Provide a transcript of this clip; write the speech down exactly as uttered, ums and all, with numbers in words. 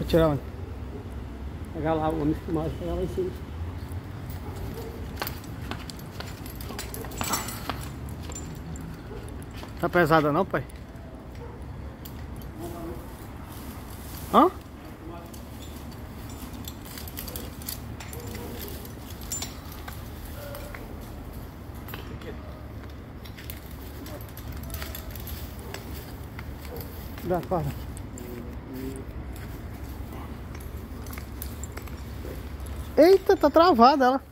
tirar onde? Pegar lá o homem filmagem, pegar lá em cima. Tá pesada não, pai? Hã? Dá, para. Eita, tá travada ela.